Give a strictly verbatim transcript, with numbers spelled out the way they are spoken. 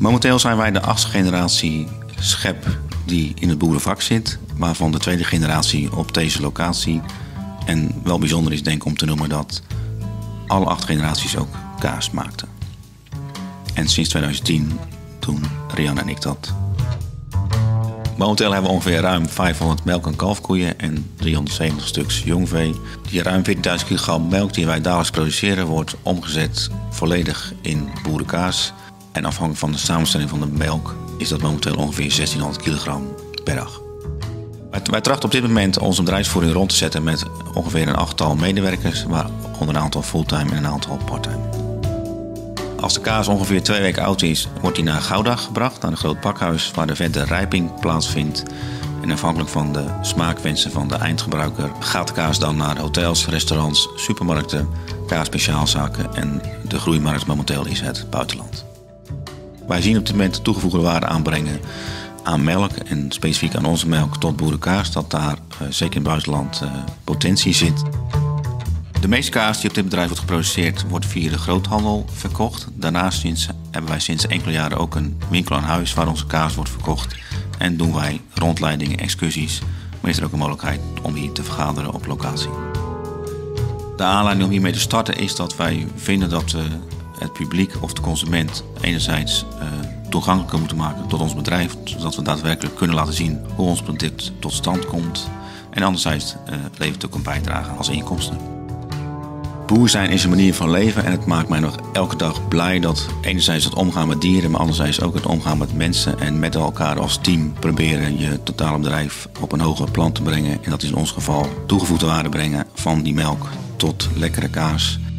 Momenteel zijn wij de achtste generatie schep die in het boerenvak zit, waarvan de tweede generatie op deze locatie. En wel bijzonder is denk ik om te noemen dat alle acht generaties ook kaas maakten. En sinds tweeduizend tien doen Rianne en ik dat. Momenteel hebben we ongeveer ruim vijfhonderd melk- en kalfkoeien en driehonderdzeventig stuks jongvee. Die ruim veertienduizend kilogram melk die wij dagelijks produceren wordt omgezet volledig in boerenkaas. En afhankelijk van de samenstelling van de melk is dat momenteel ongeveer zestienhonderd kilogram per dag. Wij, wij trachten op dit moment onze bedrijfsvoering rond te zetten met ongeveer een achttal medewerkers, waaronder een aantal fulltime en een aantal parttime. Als de kaas ongeveer twee weken oud is, wordt die naar Gouda gebracht, naar een groot pakhuis waar de verdere rijping plaatsvindt. En afhankelijk van de smaakwensen van de eindgebruiker gaat de kaas dan naar hotels, restaurants, supermarkten, kaasspeciaalzaken en de groeimarkt momenteel is het buitenland. Wij zien op dit moment toegevoegde waarde aanbrengen aan melk en specifiek aan onze melk tot boerenkaas, dat daar uh, zeker in het buitenland uh, potentie zit. De meeste kaas die op dit bedrijf wordt geproduceerd wordt via de groothandel verkocht. Daarnaast sinds, hebben wij sinds enkele jaren ook een winkel aan huis waar onze kaas wordt verkocht. En doen wij rondleidingen, excursies, maar is er ook een mogelijkheid om hier te vergaderen op locatie. De aanleiding om hiermee te starten is dat wij vinden dat we het publiek of de consument enerzijds uh, toegankelijker moeten maken tot ons bedrijf, zodat we daadwerkelijk kunnen laten zien hoe ons product tot stand komt. En anderzijds uh, levert het ook een bijdrage als inkomsten. Boer zijn is een manier van leven en het maakt mij nog elke dag blij dat enerzijds het omgaan met dieren, maar anderzijds ook het omgaan met mensen en met elkaar als team proberen je totale bedrijf op een hoger plan te brengen. En dat is in ons geval toegevoegde waarde brengen van die melk tot lekkere kaas.